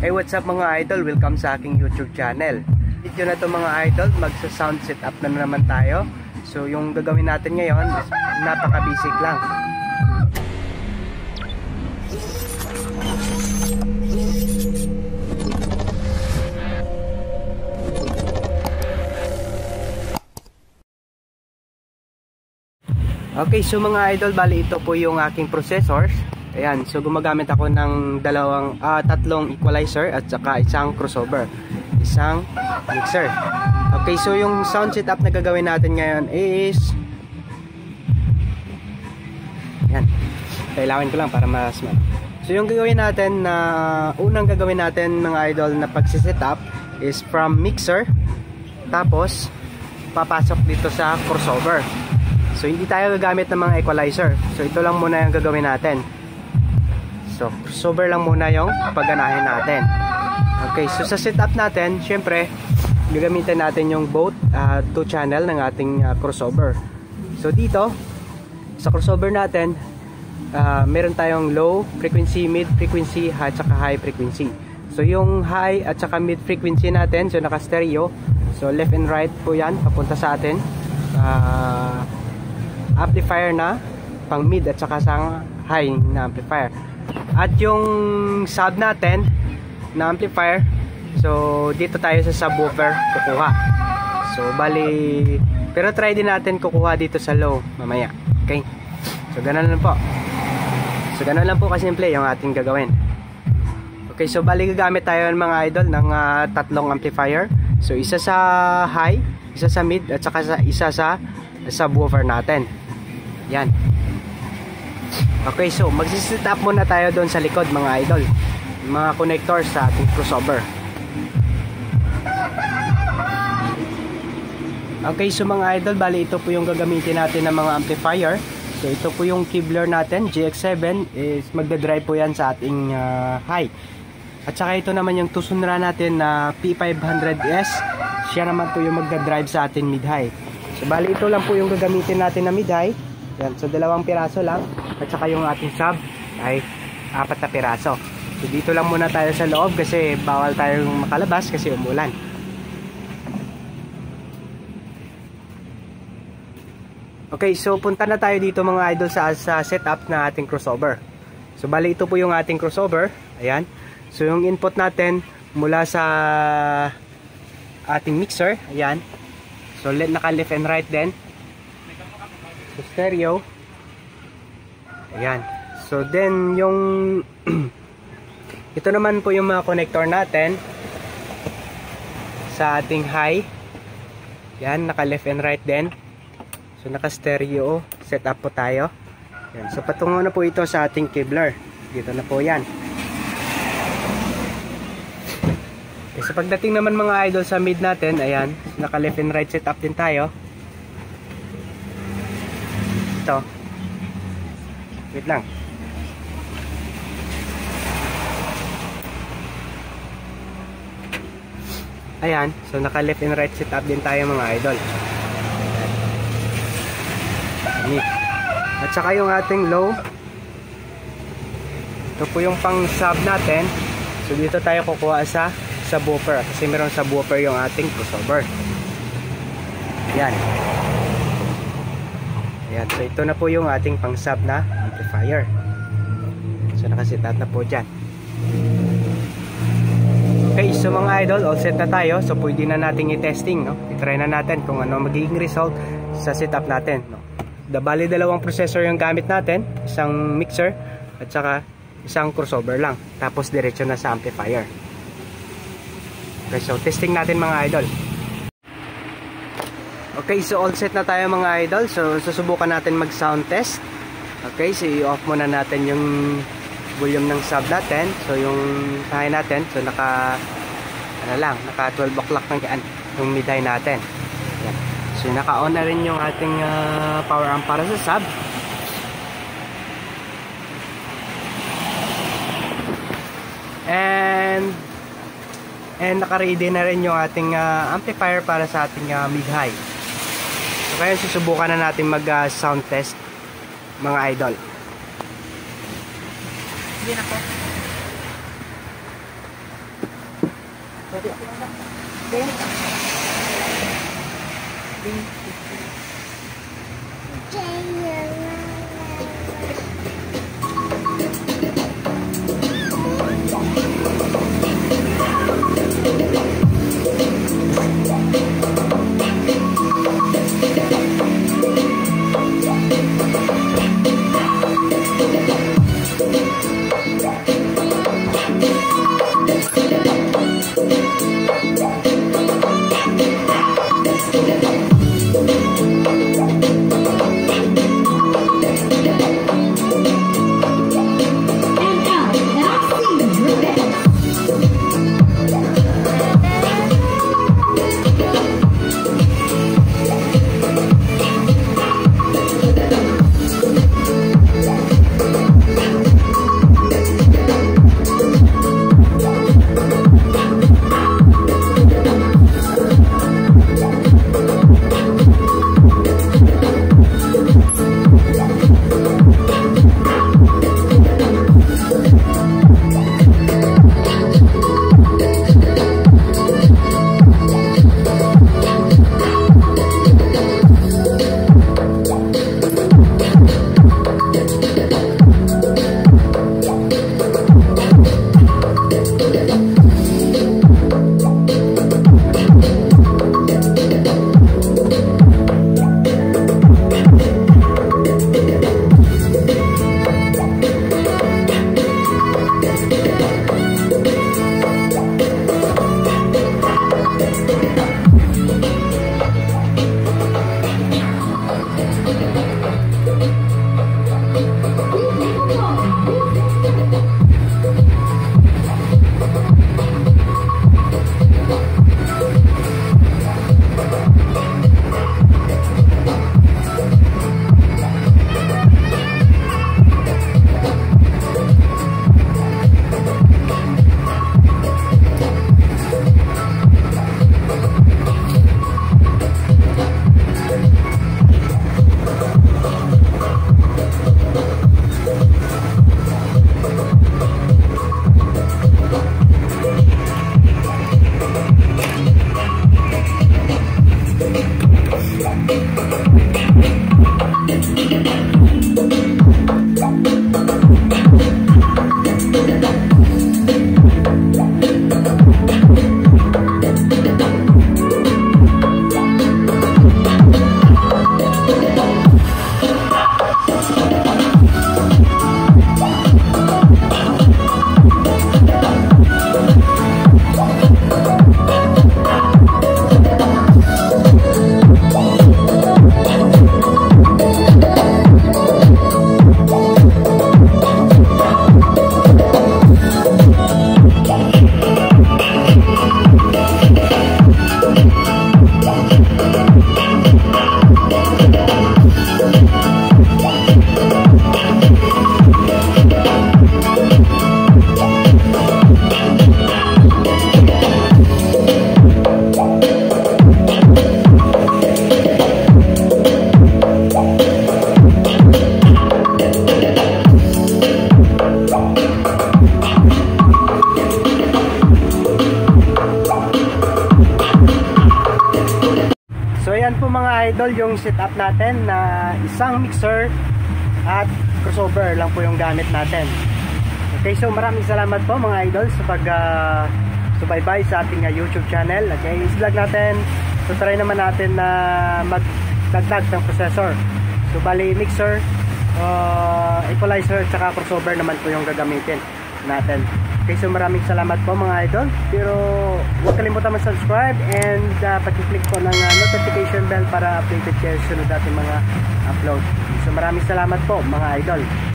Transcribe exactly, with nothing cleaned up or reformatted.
Hey, what's up mga idol? Welcome sa aking YouTube channel. Video na to mga idol, magsa-sound setup na naman tayo. So yung gagawin natin ngayon, napaka-basic lang. Okay, so mga idol, bali ito po yung aking processors. Ayan, so gumagamit ako ng dalawang, uh, tatlong equalizer at saka isang crossover, isang mixer. Okay, so yung sound setup na gagawin natin ngayon is, ayan, kailangan ko lang para mas mal. So yung gagawin natin na, uh, unang gagawin natin mga idol na pagsisetup is from mixer, tapos papasok dito sa crossover. So hindi tayo gagamit ng mga equalizer. So ito lang muna yung gagawin natin. So crossover lang muna yung pagganahin natin. Okay, so sa setup natin, syempre gagamitin natin yung both uh, two channel ng ating uh, crossover. So dito sa crossover natin, uh, meron tayong low frequency, mid frequency at saka high frequency. So yung high at saka mid frequency natin, so naka stereo. So left and right po yan papunta sa atin. Uh, amplifier na pang mid at saka sa high na amplifier. At yung sub natin na amplifier, so dito tayo sa subwoofer kukuha. So bali, pero try din natin kukuha dito sa low mamaya. Okay, so ganun lang po. So ganun lang po kasimple yung ating gagawin. Okay, so bali gagamit tayo ng mga idol ng uh, tatlong amplifier. So isa sa high, isa sa mid at saka sa, isa sa subwoofer natin. Yan. Okay, so magsiset up muna tayo doon sa likod mga idol, mga connectors sa ating crossover. Okay, so mga idol, bali ito po yung gagamitin natin ng mga amplifier. So ito po yung Kevlar natin, G X seven, is magdadrive po yan sa ating uh, high. At saka ito naman yung Tucson natin na P five hundred S, siya naman po yung magdadrive sa ating mid-high. So bali ito lang po yung gagamitin natin na mid-high. Yan, so dalawang piraso lang. At saka yung ating sub ay apat na piraso. So dito lang muna tayo sa loob kasi bawal tayong makalabas kasi umulan. Okay, so punta na tayo dito mga idol sa, sa setup na ating crossover. So bali ito po yung ating crossover. Ayan. So yung input natin mula sa ating mixer. Ayan. So naka left and right din. So stereo. Ayan. So then yung ito naman po yung mga connector natin sa ating high. Yan, naka left and right din. So naka stereo setup po tayo. Yan. So patungo na po ito sa ating Kevlar. Dito na po yan. Okay, so pagdating naman mga idol sa mid natin, ayan, naka left and right setup din tayo. Ito. Wait lang. Ayan, so naka left and right setup din tayo mga idol. At saka yung ating low, ito po yung pang sub natin. So dito tayo kukuha sa subwoofer kasi meron subwoofer yung ating crossover. Ayan. Ayan, so ito na po yung ating pang sub na amplifier. So nakasetup na po dyan. Okay, so mga idol, all set na tayo. So pwede na nating i-testing, no? I-try na natin kung ano magiging result sa setup natin, no? Bali dalawang processor yung gamit natin, isang mixer at saka isang crossover lang. Tapos diretso na sa amplifier. Okay, so testing natin mga idol. Okay, so all set na tayo mga idol. So susubukan natin mag sound test. Okay, so i-off muna natin yung volume ng sub natin. So yung high natin, so naka ano lang, naka twelve o'clock ng gaan yung mid-high natin. Yan. So naka-on na rin yung ating uh, power amp para sa sub. And and naka-ready na rin yung ating uh, amplifier para sa ating uh, mid-high. So kaya susubukan na natin mag uh, sound test mga idol. Hindi na po. idol, yung setup natin na isang mixer at crossover lang po yung gamit natin. Okay, so maraming salamat po mga idol sa pag uh, subaybay sa ating uh, YouTube channel. Okay, is-vlog natin. So try naman natin na magdagdag ng processor. So bali mixer, uh, equalizer, tsaka crossover naman po yung gagamitin natin. Okay, so maraming salamat po mga idol. Pero huwag kalimutan mag-subscribe and uh, pag-click po ng uh, notification bell para updated kayo sa sunod natin mga upload. So maraming salamat po mga idol.